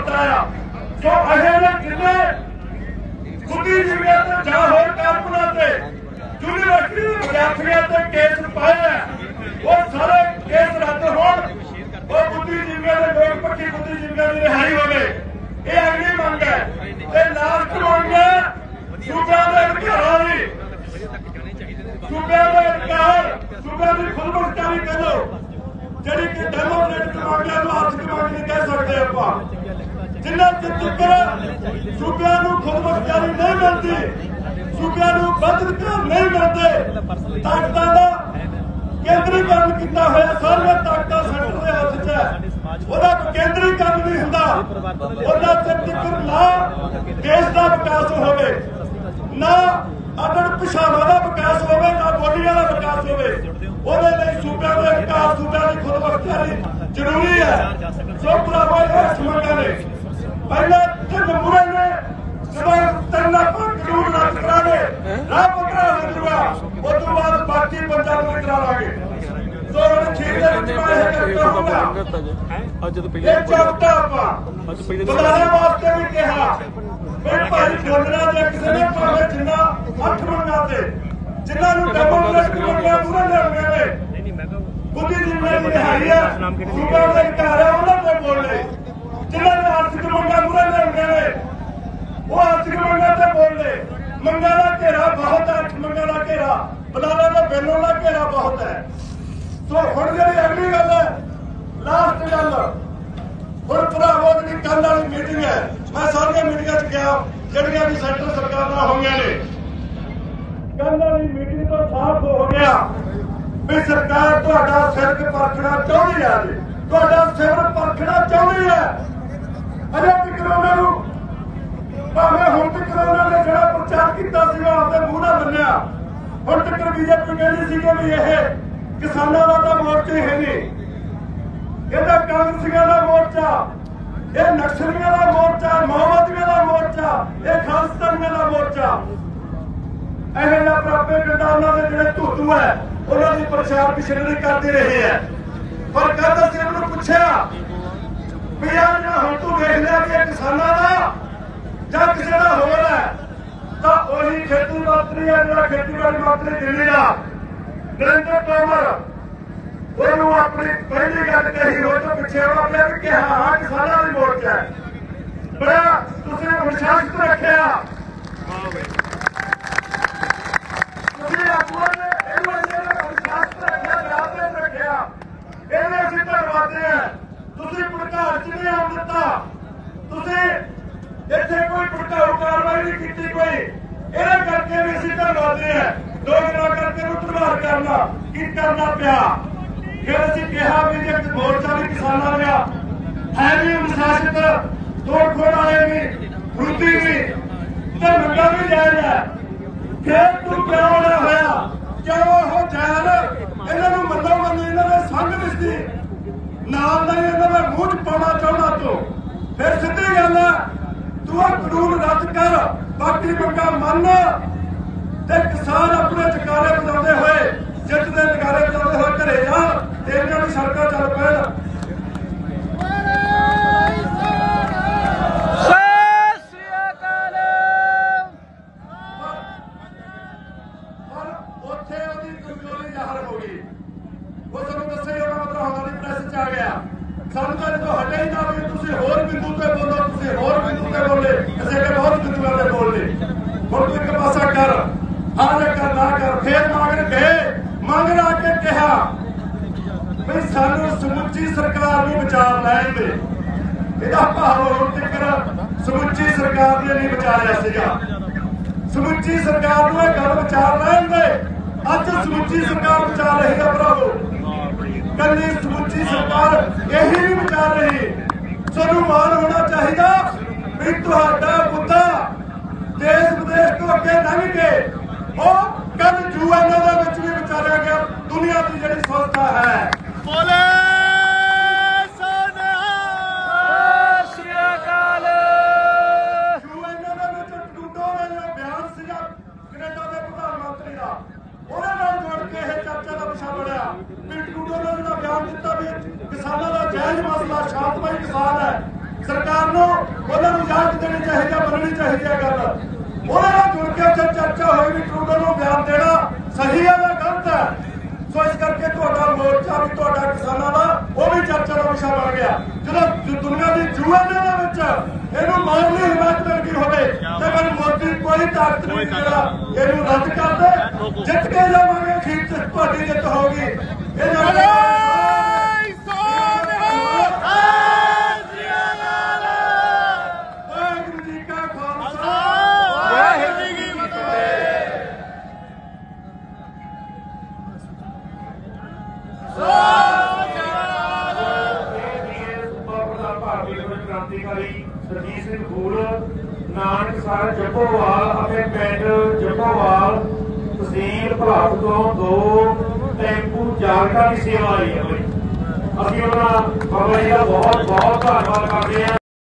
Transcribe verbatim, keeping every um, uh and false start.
बताया। सो अहे जिन्ने बुद्धिजीवियों ते जां होर कारकुनां ते यूनिवर्सिटी के विद्यार्थियों ते केस पाए हैं वो सारे केस रद्द होण, वो बुद्धिजीवियों के लोक पक्षी बुद्धिजीवियों की रिहाई होवे, ये अगली मंग है। ते लास्ट मंग है सूबे के अधिकारां दी, सूबे के अधिकार सूबे की खुदमुख्तारी करो जिहड़ी कि डेमोक्रेटिक मंगां नूं आर्थिक मंग नहीं कह सकते आपां। जिन्ना चिर सूबे नूं खुदमुख्तारी नहीं मिलती, सूबे नूं वध अधिकार नहीं मिलते, ताकतां दा केंद्रीकरण किया होया सारियां ताकतां सेंटर दे हत्थ च है, ਉਹਦਾ ਕੇਂਦਰੀਕਰਨ नहीं ਹੁੰਦਾ, ਉਹਦਾ चिर ना देश का विकास होवे, ना अदड़ भाषावां का विकास होवे, ना बोलियां का विकास होवे। ਉਹਦੇ ਲਈ सूबे के अधिकार सूबे की खुदमुख्तारी जरूरी है। सो भरावो इस मंगां ने पहले तिन मुरे ने जब तिन लाख कानून रद्द करा दे राह पकड़ा हो जाऊगा, उस तो बाद बाकी पंजाब में करा लांगे। तो ठीक है मैं करता हूं ये चौथा आपां बताने वास्ते भी कहा भाई भाई बोलना जे किसी ने भावे जिन्ना अठ मंगा दे जिन्ना नूं डेमोक्रेटिक मंगा पूरा लियाउणे ने बुद्धिजीवियों की रिहाई है, सूबे के अधिकार है उन्हां ते बोलने, जिन्ना ने आर्थिक मंगा पूरा लियाउणे ने वो आर्थिक मंगा ते बोलने। मंगा का घेरा बहुत है, अठ मंगा का घेरा बलाला का बेलों का घेरा बहुत है। तो हुण जिहड़ी अगली गल है लास्ट गल हुण भरावो जी कल वाली मीटिंग है, मैं सारिया मीटिंगां च गया जिहड़ियां भी सेंटर सरकार नाल होईयां ने, कल वाली मीटिंग तो साफ हो गया भी सरकार तुहाडा सिर परखना चाहुंदी है, जी तुहाडा सिर परखना चाहुंदी है। अजे तक उन्हां नूं भावें हुण तक उन्हां ने जिहड़ा प्रचार कीता सीगा आपदे मूंह नाल मन्निया, हुण तक बीजेपी कहंदी सी कि भी इह किसानों का तो मोर्चा है नहीं, यह कांग्रेसियों का मोर्चा, यह नक्सलियों का मोर्चा, माओवादियों का मोर्चा, यह खालिस्तानियों का मोर्चा। यह प्रोपेगेंडा उन्होंने जो धूतू है उन्होंने प्रचार पिछड़े करते रहे है। पर कल असीं उन्होंने पूछा भी यार हम तू देख लिया कि किसानों का या किसी का होर है, तो वही खेती मंत्री है जो खेतीबाड़ी मंत्री दिल्ली का नरेंद्र तोमर ਉਹਨੂੰ अपनी पहली गल कही हो तो पिछे वाले भी कि हाँ किसानों की मोर्चा है, बड़ा तुसीं अनुशासित रखिया, तुसीं आगूआं ने इहनूं अनुशासित रखिया, ध्यान रखिया, इहने असीं धन्नवादी हैं। तुसीं भड़काड़ च नहीं आउण दित्ता, तुसीं इत्थे कोई भड़काऊ कार्रवाई नहीं कीती कोई, इहदे करके भी असीं धन्नवादी हैं। दो दिनां करके नूं धन्नवाद करना की करना पिया। फिर असीं कहा भी जे मोर्चा भी किसानों का है भी अनुशासित, तोड़ फोड़ वाले भी, फरूती भी, तो मंगा भी जायज है। फिर तू क्यों होना होया, क्यों हो जायज इन्होंने मनो मनी इन्होंने संग दिसदी नाल नहीं इन्होंने मूँह च पाउणा चाहुंदा तू, फिर सीधी गल है तू कानून रद्द कर, बाकी मंगा मन ते किसान अपने जकारे बजाते हुए जित के जकारे बजाते हुए घरे जा तेरियां भी सड़कां चल पैण। उत्थे ओहदी कमजोरी जाहिर हो गई, वो तुहानूं दस्से ही होना, मतलब हमारी प्रेस च आ गया, सानूं तां जो हटे ही ना भी तुसीं होर बिंदु ते बोलो, तुसीं होर बिंदु ते बोले, असीं कि बहुत बिंदुआं ते बोलने। हुण तूं इक पासा कर, हाँ कर ना कर, फिर मंग गए मंग ला के कहा भी सानू समुची सरकार नूं बचा लैण दे। इहदा भाव हुण तक समुची सरकार ने नहीं बचाया सीगा, समुची सरकार नूं इह गल बचा लैण दे। अज समुची सरकार बचा रही है भरावो, कल्ली समुची सरकार यही नहीं बचा रही। सानू मान होना चाहिए भी तुहाडा मुद्दा देश विदेश तो अगे लंघ के कल यूएन भी विचारिया गया, दुनिया की जी संस्था है बयान से कनेडा के प्रधानमंत्री का जोड़ के चर्चा का विषय बनया भी टरूडो ने बयान दिता भी किसानों का जायज मसला शांतमई किसान है, सरकार को देनी चाहिए, बननी चाहिए गल उन्होंने जुड़ के जब चर्चा हुई भी ट्रूडो को बयान देना सही है या गलत है। सो इस करके तुहाडा मोर्चा भी तुहाडा किसानां दा वो भी चर्चा का विषय बन गया। जो दुनिया की जुए ने इहनूं मारन लई हिमायत मिल गई होवे ते फिर मोदी कोई ताकत नहीं जिहड़ा इहनूं रद्द कर दे, जित के जावांगे, अखीर ते तुहाडी जित होगी। वाहिगुरू जी का खालसा, वाहिगुरू जी की फतेह। क्रांतिकारी सरजीत सिंह फूल नानकसर जब्बोवाल पिंड जब्बोवाल तहसील भलाट तो दो टैंपू जागटा की सेवा आई है। बई असीं उन्हां बाबा जी का बहुत बहुत धन्नवाद करते हैं।